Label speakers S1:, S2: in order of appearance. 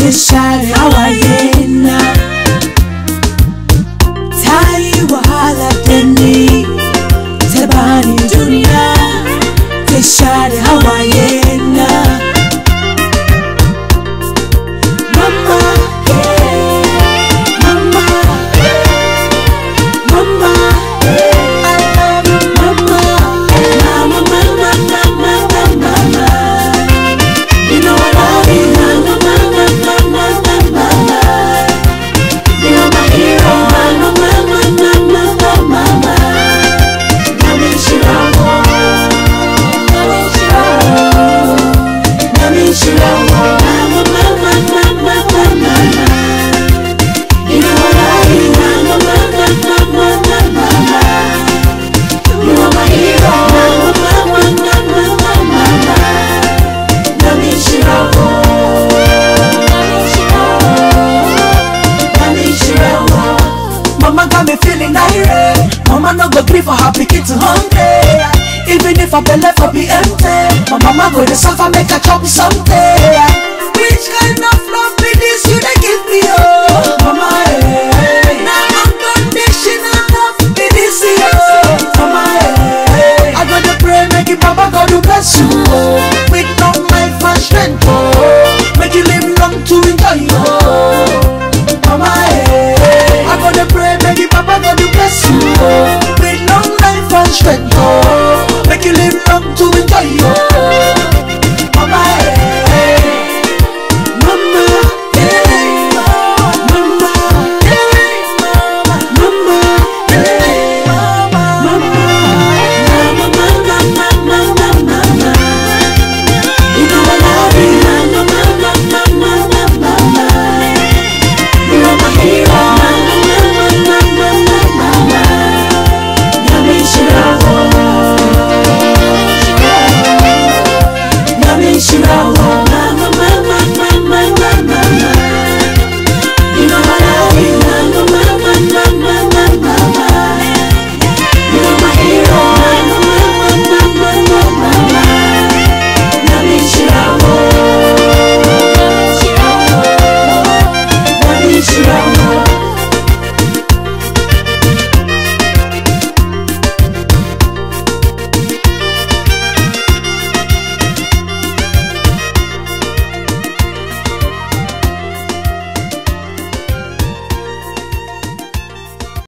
S1: shawty, how are you now? Tai wahala deni, tabani dunia. Shawty, how are you now? Mama, mama, mama, I love you, mama, mama, mama, mama, mama. You know I love you, mama, mama, mama, mama. You're my hero, mama, mama, mama, mama. Nami shirawo. Mama got me feeling irate. Mama no go gree for her pikin to hungry. Even if I belle for be empty, my mama go to suffer, make her chop something. Which kind of